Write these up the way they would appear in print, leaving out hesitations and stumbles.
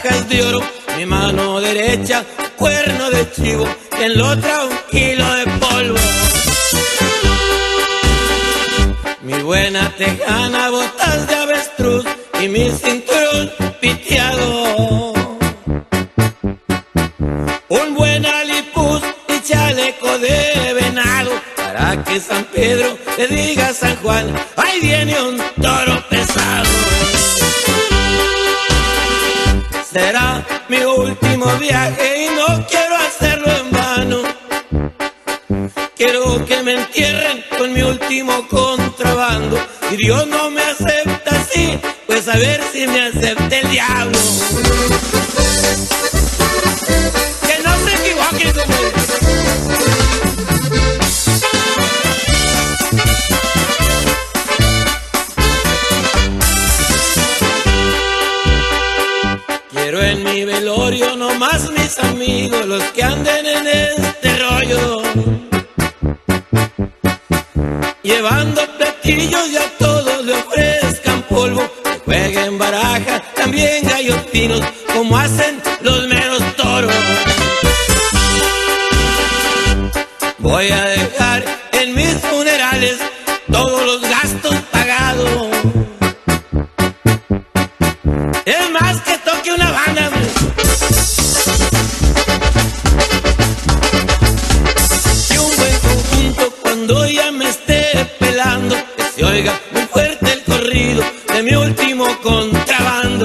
alpacas de oro, mi mano derecha cuerno de chivo, y en la otra 1 kilo de polvo. Mi buena tejana, botas de avestruz y mi cinturón piteado. Un buen alipuz y chaleco de venado, para que San Pedro le diga a San Juan: ahí viene un toro pesado. Será mi último viaje y no quiero hacerlo en vano. Quiero que me entierren con mi último contrabando. Si Dios no me acepta así, pues a ver si me acepta el diablo. Que no se equivoquen, compadre. Quiero en mi velorio nomás mis amigos, los que anden en este rollo, llevando platillos y a todos le ofrezcan polvo, que jueguen baraja, también gallos finos, como hacen los meros toros. Voy a dejar en mis funerales todos los gastos pagados. Es más, que toque una banda, hombre. Y un buen conjunto cuando ya me esté pelando, que se oiga muy fuerte el corrido de mi último contrabando.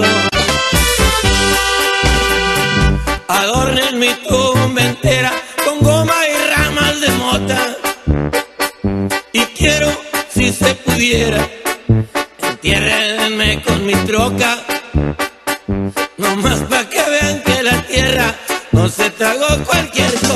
Adornen mi tumba entera con goma y ramas de mota. Y quiero, si se pudiera, entiérrenme con mi troca, nomás pa' que vean que la tierra no se tragó cualquier cosa.